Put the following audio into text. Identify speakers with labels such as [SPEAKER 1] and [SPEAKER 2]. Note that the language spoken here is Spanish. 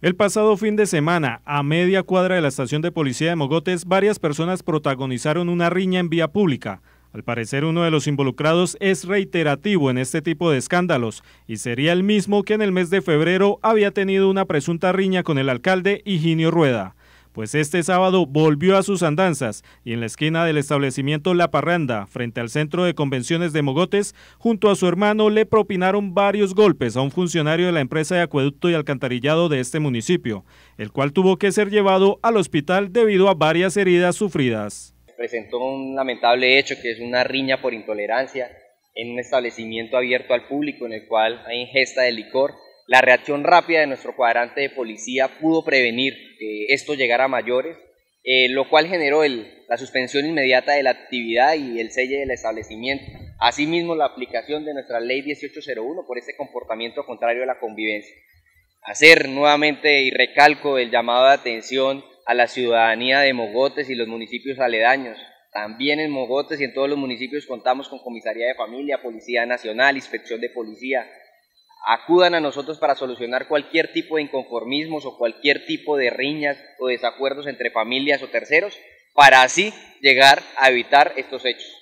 [SPEAKER 1] El pasado fin de semana, a media cuadra de la estación de policía de Mogotes, varias personas protagonizaron una riña en vía pública. Al parecer, uno de los involucrados es reiterativo en este tipo de escándalos y sería el mismo que en el mes de febrero había tenido una presunta riña con el alcalde Higinio Rueda. Pues este sábado volvió a sus andanzas y en la esquina del establecimiento La Parranda, frente al centro de convenciones de Mogotes, junto a su hermano le propinaron varios golpes a un funcionario de la empresa de acueducto y alcantarillado de este municipio, el cual tuvo que ser llevado al hospital debido a varias heridas sufridas.
[SPEAKER 2] Presentó un lamentable hecho que es una riña por intolerancia en un establecimiento abierto al público en el cual hay ingesta de licor. La reacción rápida de nuestro cuadrante de policía pudo prevenir que esto llegara a mayores, lo cual generó la suspensión inmediata de la actividad y el cierre del establecimiento. Asimismo, la aplicación de nuestra ley 1801 por este comportamiento contrario a la convivencia. Hacer nuevamente y recalco el llamado de atención a la ciudadanía de Mogotes y los municipios aledaños. También en Mogotes y en todos los municipios contamos con comisaría de familia, Policía Nacional, Inspección de Policía. Acudan a nosotros para solucionar cualquier tipo de inconformismos o cualquier tipo de riñas o desacuerdos entre familias o terceros, para así llegar a evitar estos hechos.